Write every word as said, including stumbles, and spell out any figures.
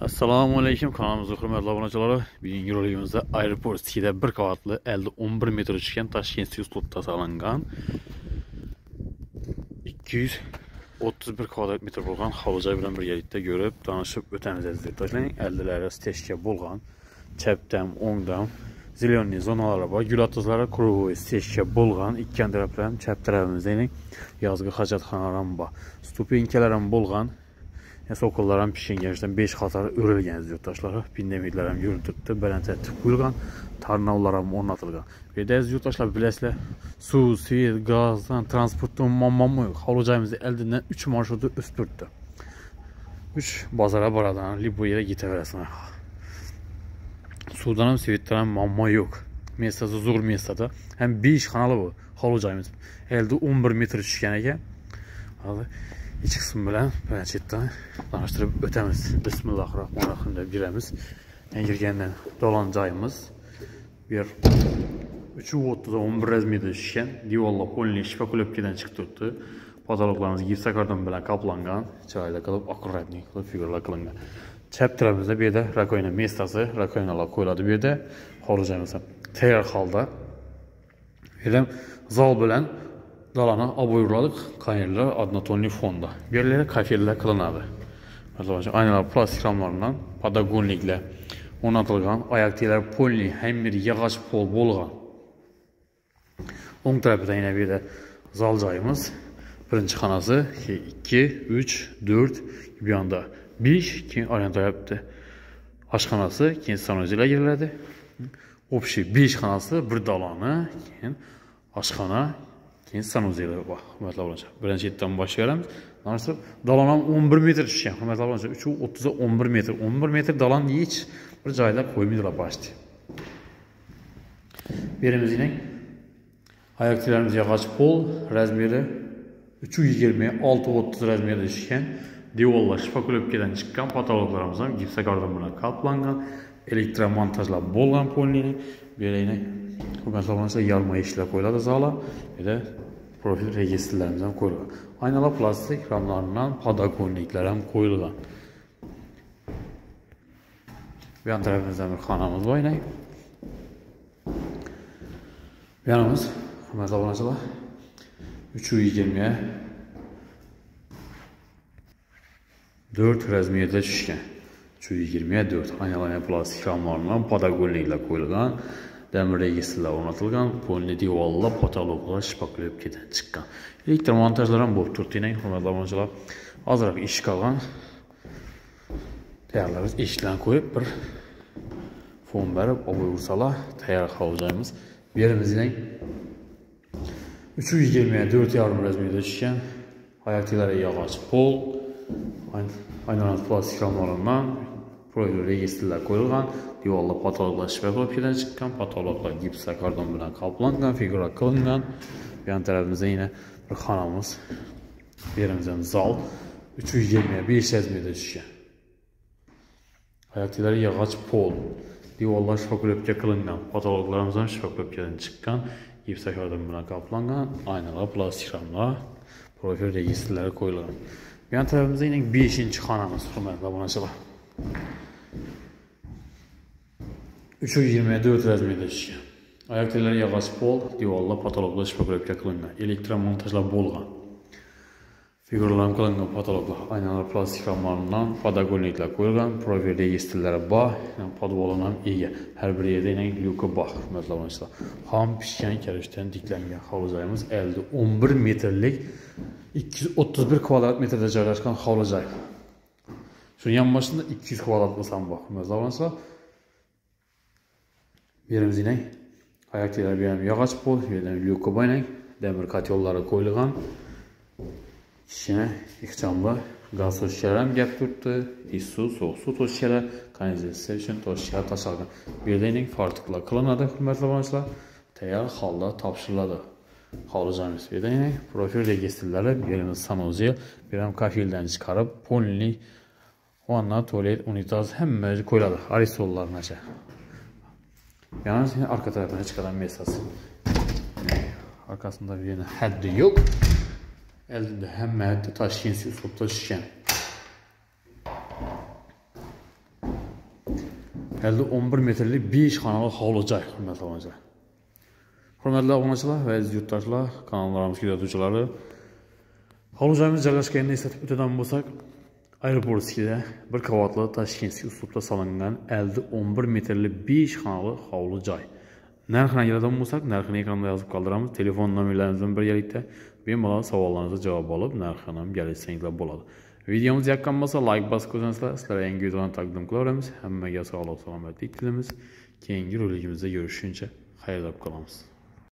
Assalomu alaykum, kanalımızda hurmatli obunachilar. Bugungi roligimizda Aeroport City'de bir qavatli elde on bir metr tushgan Tashkent uslubda solingan ikki yuz o'ttiz bir kvadrat metr bo'lgan hovlijoy bilan birgalikda ko'rib, tanishib o'tamiz azizlar. Tashlang, eldilari stechka bo'lgan, chapdan, o'ngdan zelyoniy zonalar bor, gul atizlari krugoy stechka bo'lgan, ikki tarafdan chap tarafimizda yozgi hojatxonalar bor. Stupenkalar ham bo'lgan. Sokollar ham pishingashdan besh qator o'rilgan yurtdoshlar, pindemiklar ham yo'l tutdi, balandlatib qo'yilgan, tarnovlar ham o'rnatilgan. Bu yerda yurtdoshlar bilasizlar, suv, svet, gazdan, transportdan muammo yo'q. Hovlijoyimizni eldidan uch marshrutda o'sib turibdi. uch bozorga boradigan, libo yerga ketaverasizlar. Suvdan ham, svetdan ham muammo yo'q. Mestasi zo'r mestada, ham besh xonali bu hovlijoyimiz. Elde o'n bir metr tushgan ekan. Hozir iç kısmı bilen birinchidan tanıştırıp ötemiz. Bismillahirrahmanirrahim deb giremiz. En girgenden dolan joyimiz bir uch yuz o'ttiz o'n bir razmiyada tushgan, divorlar polniy shpakulyovkadan chiqib turibdi. Potoloklarimiz gipsokardon bilan qoplangan, chiroyli qilib akkuratniy qilib figurlar qilingan. Chap tarafimizda bu yerda rakoyna mestasi, rakoynalar qo'yiladi bu yerda. Hovlijoyimiz tayyor holda. Bu yerda zal bilan dalana aboyurladık kayırlar adnatonli fonda. Yerlere kafeler kılınады. Mesela aynalar plastik ramlarından patagonlikle onatılgan, ayaktiler polni hem bir yağaç pol bolgan. On tarafta yine bir de zal joyimiz. Birinci xonasi ikki, uch, to'rt, bir yanda besh, keyin aynan tarafta oshxonasi, keyin sanuzilar giriladi. Общий besh xonasi, bir dalani, keyin oshxona, keyin sanuzilar bor. Hurmatli obunachilar, birinchidan boshlaymiz. Narsa dalan o'n bir metr tushgan. Hurmatli obunachilar, uch yuz o'ttiz o'n bir metr. o'n bir metr dalan hech bir joyda qo'ymaydilar başti. Berimizning ayaklarimiz yog'och pol, razmeri uch yuz yigirma olti o'ttiz razmerda tushgan. Divorlar shpakulyovkadan chiqqan, potoloklarimiz ham gipsokardon bilan qoplangan, elektromontajlar bo'lgan polniy. Berayni hurmatli obunachilar, yarma eshiklar qo'yiladi zala, bir profil registrlarimiz ham qo'yilgan. Aynalar plastik ramlardan patagonliklar ham qo'yilgan. Bu yan tarafimizda bir xonamiz bor edi. Bu yanimiz hurmatli obunachilar uch yuz yigirma to'rt razmerda tushgan. uch yuz yigirma to'rt aynalar plastik ramlardan patagonliklar qo'yilgan. Demir registrlar o'rnatilgan, polni divorlar, potoloklar shpakulyovkadan chiqqan. Elektromontajlar ham bo'lib turibdi, hurmatli obunachilar. Ozroq ish qolgan. Tayyorlarimiz eshiklarni qo'yib, bir fon berib, oboy ursalar, tayyor hovlijoyimiz. Bu yerimizning uch yuz yigirma to'rt yarim razmerda tushgan, oyoqlari yog'och pol, aynan plastik ramlardan profil registrlar qo'yilgan, divorlar potoloklar shpakulyovkadan chiqqan, potoloklar gipsokardon bilan qoplangan, figura qilingan. Bu yan tarafimizda yine bir xonamiz. Bu yerimizda zal uch yuz yigirma besh razmerda tushgan. Oyoqlari yog'och pol, divorlar shpakulyovka qilingan, potoloklarimiz ham shpakulyovkadan chiqqan, gipsokardon bilan qoplangan, aynalar plastik ramlar, profil registrlari qo'yilgan. Bu yan tarafimizda yine beshinchi xonamiz, hurmatli obunachilar. uch yuz yigirma to'rt razmerda tushgan. Oyoqlari yog'och pol, divorlar potoloklar shpakulyovka qilingan, elektromontajlar bo'lgan. Figuralar qilingan potoloklar, aynalar plastik ramlardan patagonliklar qo'yilgan, profil registrlari bor, podvollar ham ega. Har bir yerda yana lyuka bor, hurmatli obunachilar. Ham pishgan karishdan tiklangan hovlijoyimiz elde o'n bir metrlik ikki yuz o'ttiz bir kvadrat metrda joylashgan hovlijoy. Shuning ham boshida ikki yuz kvadrat bo'lsam bor, hurmatli obunachilar. Yerimizning oyoqlari bilan yog'och pol, yerdan lyuka bo'ynak, demir kotyolları qo'yilgan. Kichkina ixchamli gaz to'shchalar ham gap turibdi. Issiq sovuq suv to'shchalar, kanalizatsiya uchun to'shchalar tashalgan. Bu yerda fartuqlar qilinadi, hurmatli obunachilar. Tayyor holda topshiriladi. Hovlijoyimiz bu yerda profil registrlari, yerimiz sanuziy, bir ham kafildan chiqarib, polniy vanna, tualet, unitaz hammasi qo'yiladi. Arisollargacha. Yalnız yine arka tarafına çıkan mesası. Arkasında bir yine haddi yok. Elinde hem haddi Tashkent uslubda tushgan. elli o'n bir metrlik besh xonalı hovli joy, hurmatli obunachilar. Hurmatli obunachilar va aziz yurtdoshlar, kanallarimiz kuzatuvchilari, hovli joyimiz joylashganini eslatib o'tadigan bo'lsak, aeroportda bir qavatli tashkentskiy uslubda solingan elli o'n bir metrlik besh xonalı hovli joy. Narxini keladigan bo'lsak, narxini ekranda yozib qoldiramiz. Telefon nomerlarimizdan birgalikda bemalol savollaringizga javob olib, narxini ham kelishsanglar bo'ladi. Videomiz yoqqan bo'lsa, like bosib qo'ysangizlar, sizlarga yangi videolarni taqdim qilaveramiz. Hammaga sog'lik, salomatlik tilaymiz. Keyingi roligimizda görüşünce xayrlab qolamiz.